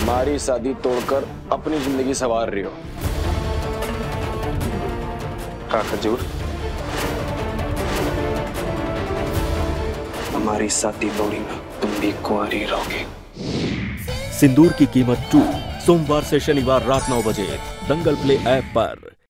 हमारी शादी तोड़कर अपनी जिंदगी संवार रही हो। का खजूर, हमारी शादी तोड़ी ना, तुम भी कुंवारी रहोगे। सिंदूर की कीमत 2 सोमवार से शनिवार रात 9 बजे दंगल प्ले ऐप पर।